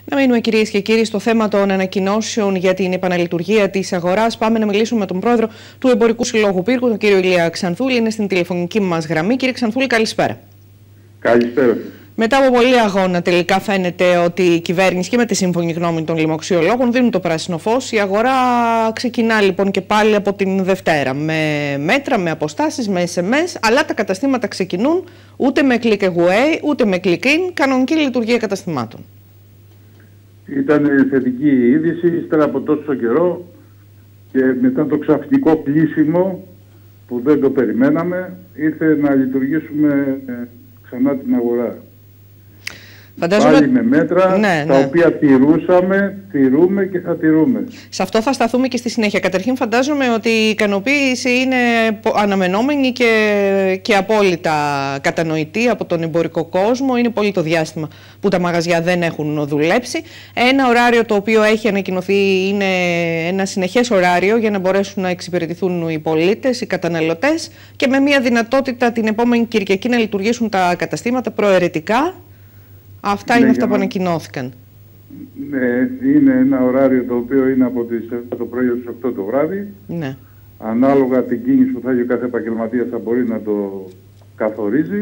Να μείνουμε, κυρίες και κύριοι, στο θέμα των ανακοινώσεων για την επαναλειτουργία της αγοράς. Πάμε να μιλήσουμε με τον πρόεδρο του Εμπορικού Συλλόγου Πύργου, τον κύριο Ηλία Ξανθούλη. Είναι στην τηλεφωνική μας γραμμή. Κύριε Ξανθούλη, καλησπέρα. Καλησπέρα. Μετά από πολλή αγώνα, τελικά φαίνεται ότι η κυβέρνηση και με τη σύμφωνη γνώμη των λοιμοξιολόγων δίνουν το πράσινο φως. Η αγορά ξεκινά λοιπόν και πάλι από την Δευτέρα. Με μέτρα, με αποστάσεις, με SMS, αλλά τα καταστήματα ξεκινούν ούτε με click away, ούτε με click in, κανονική λειτουργία καταστημάτων. Ήταν θετική η είδηση, ύστερα από τόσο καιρό και μετά το ξαφνικό κλείσιμο που δεν το περιμέναμε, ήρθε να λειτουργήσουμε ξανά την αγορά. Φαντάζομαι... Πάλι με μέτρα τα οποία τηρούμε και θα τηρούμε. Σε αυτό θα σταθούμε και στη συνέχεια. Καταρχήν φαντάζομαι ότι η ικανοποίηση είναι αναμενόμενη και απόλυτα κατανοητή από τον εμπορικό κόσμο. Είναι πολύ το διάστημα που τα μαγαζιά δεν έχουν δουλέψει. Ένα ωράριο το οποίο έχει ανακοινωθεί είναι ένα συνεχές ωράριο για να μπορέσουν να εξυπηρετηθούν οι πολίτες, οι καταναλωτές και με μια δυνατότητα την επόμενη Κυριακή να λειτουργήσουν τα καταστήματα προαιρετικά. Αυτά είναι αυτά που ανακοινώθηκαν. Ναι, είναι ένα ωράριο το οποίο είναι από τις 7 το πρωί στις 8 το βράδυ. Ναι. Ανάλογα την κίνηση που θα έχει ο κάθε επαγγελματίας θα μπορεί να το καθορίζει.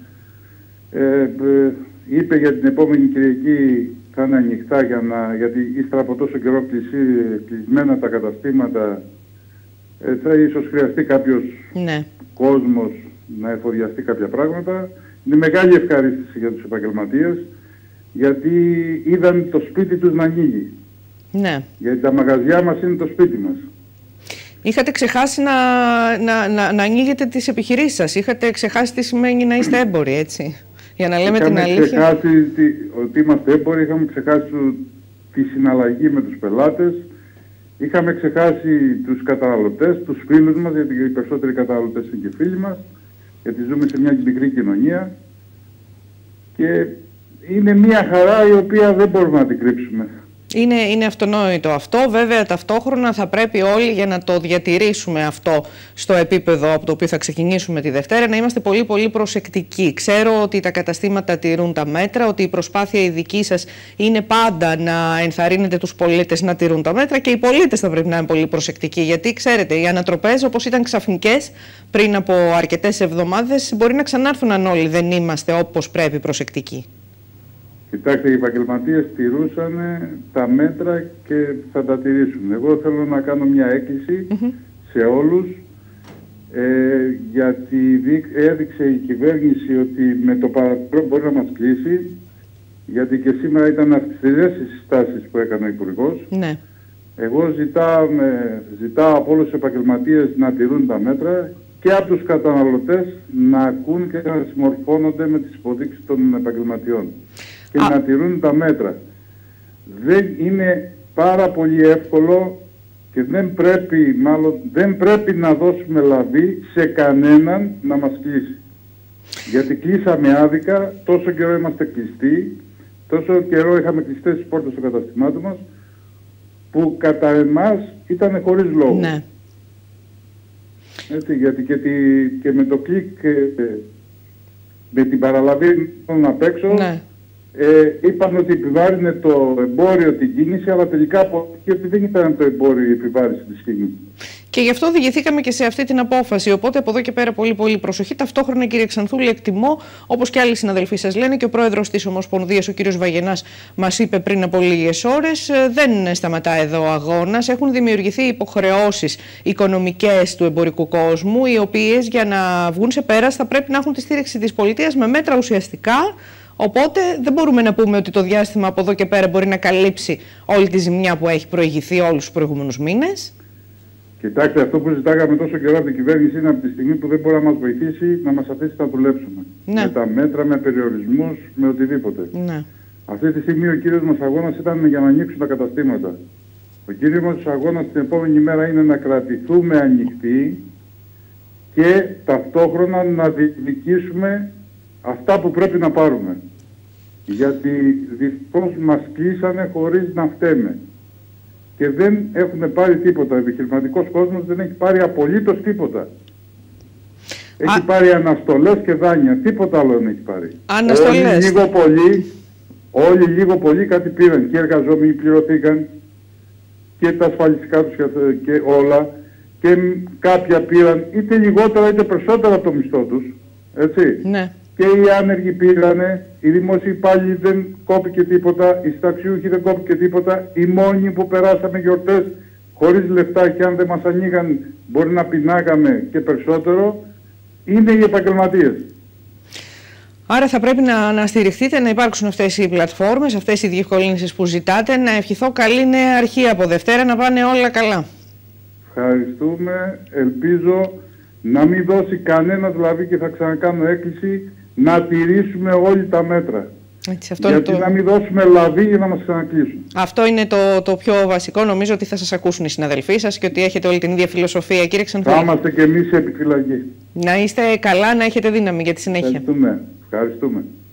Είπε για την επόμενη Κυριακή θα είναι ανοιχτά γιατί ύστερα από τόσο καιρό κλεισμένα τα καταστήματα θα ίσως χρειαστεί κάποιος κόσμος να εφοδιαστεί κάποια πράγματα. Είναι μεγάλη ευχαρίστηση για τους επαγγελματίες, γιατί είδαν το σπίτι τους να ανοίγει. Ναι. Γιατί τα μαγαζιά μας είναι το σπίτι μας. Είχατε ξεχάσει να ανοίγετε τις επιχειρήσεις σας. Είχατε ξεχάσει τι σημαίνει να είστε έμποροι, έτσι. Για να λέμε την αλήθεια. Είχαμε ξεχάσει ότι είμαστε έμποροι, είχαμε ξεχάσει τη συναλλαγή με τους πελάτες. Είχαμε ξεχάσει τους καταναλωτές, τους φίλους μας, γιατί οι περισσότεροι καταναλωτές είναι και φίλοι μας. Γιατί ζούμε σε μια μικρή κοινωνία και είναι μια χαρά η οποία δεν μπορούμε να την κρύψουμε. Είναι αυτονόητο αυτό. Βέβαια, ταυτόχρονα θα πρέπει όλοι, για να το διατηρήσουμε αυτό στο επίπεδο από το οποίο θα ξεκινήσουμε τη Δευτέρα, να είμαστε πολύ πολύ προσεκτικοί. Ξέρω ότι τα καταστήματα τηρούν τα μέτρα, ότι η προσπάθεια η δική σας είναι πάντα να ενθαρρύνετε τους πολίτες να τηρούν τα μέτρα και οι πολίτες θα πρέπει να είναι πολύ προσεκτικοί. Γιατί ξέρετε, οι ανατροπές, όπως ήταν ξαφνικές πριν από αρκετές εβδομάδες, μπορεί να ξανάρθουν αν όλοι δεν είμαστε όπως πρέπει προσεκτικοί. Κοιτάξτε, οι επαγγελματίες τηρούσαν τα μέτρα και θα τα τηρήσουν. Εγώ θέλω να κάνω μια έκκληση σε όλους, γιατί έδειξε η κυβέρνηση ότι με το παραπάνω μπορεί να μας κλείσει, γιατί και σήμερα ήταν αυστηρές οι συστάσεις που έκανε ο Υπουργός. Ναι. Εγώ ζητάω από όλους τους επαγγελματίες να τηρούν τα μέτρα και από τους καταναλωτές να ακούν και να συμμορφώνονται με τις υποδείξεις των επαγγελματιών. Και να τηρούν τα μέτρα. Δεν είναι πάρα πολύ εύκολο και δεν πρέπει να δώσουμε λαβή σε κανέναν να μας κλείσει. Γιατί κλείσαμε άδικα, τόσο καιρό είμαστε κλειστοί, τόσο καιρό είχαμε κλειστές τις πόρτες του καταστημάτου μας, που κατά εμάς ήταν χωρίς λόγο. Ναι. Έτσι, γιατί και με το κλικ, με την παραλαβή απ' έξω, είπαν ότι επιβάρυνε το εμπόριο την κίνηση, αλλά τελικά αποδείχθηκε ότι δεν ήταν το εμπόριο η επιβάρηση της κίνησης. Και γι' αυτό οδηγηθήκαμε και σε αυτή την απόφαση. Οπότε από εδώ και πέρα πολύ πολύ προσοχή. Ταυτόχρονα, κύριε Ξανθούλη, εκτιμώ, όπως και άλλοι συναδελφοί σας λένε, και ο πρόεδρος της Ομοσπονδίας, ο κύριος Βαγενάς, μας είπε πριν από λίγες ώρες, δεν σταματά εδώ ο αγώνας. Έχουν δημιουργηθεί υποχρεώσεις οικονομικές του εμπορικού κόσμου, οι οποίες για να βγουν σε πέρας θα πρέπει να έχουν τη στήριξη της πολιτείας με μέτρα ουσιαστικά. Οπότε δεν μπορούμε να πούμε ότι το διάστημα από εδώ και πέρα μπορεί να καλύψει όλη τη ζημιά που έχει προηγηθεί όλους τους προηγούμενους μήνες. Κοιτάξτε, αυτό που ζητάγαμε τόσο καιρό από την κυβέρνηση είναι από τη στιγμή που δεν μπορεί να μας βοηθήσει να μας αφήσει να δουλέψουμε. Ναι. Με τα μέτρα, με περιορισμούς, με οτιδήποτε. Ναι. Αυτή τη στιγμή ο κύριος μας αγώνας ήταν για να ανοίξουν τα καταστήματα. Ο κύριος μας αγώνας την επόμενη μέρα είναι να κρατηθούμε ανοιχτοί και ταυτόχρονα να διεκδικήσουμε αυτά που πρέπει να πάρουμε. Γιατί δυστυχώς μας κλείσανε χωρίς να φταίμε. Και δεν έχουν πάρει τίποτα. Ο επιχειρηματικός κόσμος δεν έχει πάρει απολύτως τίποτα. Έχει πάρει αναστολές και δάνεια. Τίποτα άλλο δεν έχει πάρει. Αναστολές. Όλοι λίγο πολύ κάτι πήραν και οι εργαζόμενοι πληρωθήκαν και τα ασφαλιστικά τους και όλα, και κάποια πήραν είτε λιγότερα είτε περισσότερα από το μισθό τους, έτσι. Ναι. Και οι άνεργοι πήρανε, οι δημόσιοι υπάλληλοι δεν κόπηκε τίποτα, οι συνταξιούχοι δεν κόπηκε τίποτα, οι μόνοι που περάσαμε γιορτές χωρίς λεφτά και αν δεν μας ανοίγαν μπορεί να πεινάγαμε και περισσότερο, είναι οι επαγγελματίες. Άρα θα πρέπει να στηριχτείτε, να υπάρξουν αυτές οι πλατφόρμες, αυτές οι διευκολύνσεις που ζητάτε. Να ευχηθώ καλή νέα αρχή από Δευτέρα, να πάνε όλα καλά. Ευχαριστούμε. Ελπίζω να μην δώσει κανένα δηλαδή, και θα ξανακάνω έκκληση, να τηρήσουμε όλοι τα μέτρα. Έτσι, αυτό γιατί να μην δώσουμε λαβή για να μας ξανακλείσουν. Αυτό είναι το πιο βασικό. Νομίζω ότι θα σας ακούσουν οι συναδελφοί σας και ότι έχετε όλη την ίδια φιλοσοφία. Κύριε Ξανθούλη. Θα είμαστε και εμείς σε επιφυλακή. Να είστε καλά, να έχετε δύναμη για τη συνέχεια. Ευχαριστούμε.